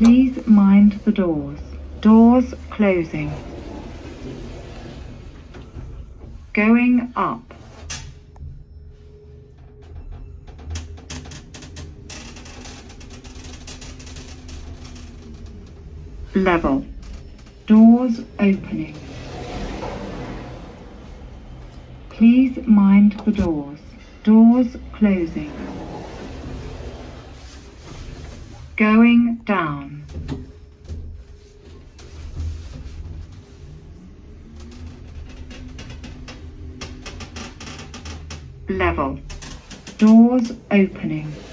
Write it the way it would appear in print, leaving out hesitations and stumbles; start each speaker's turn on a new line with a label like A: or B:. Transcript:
A: Please mind the doors. Doors closing. Going up. Level. Doors opening. Please mind the doors. Doors closing. Going down. Level. Doors opening.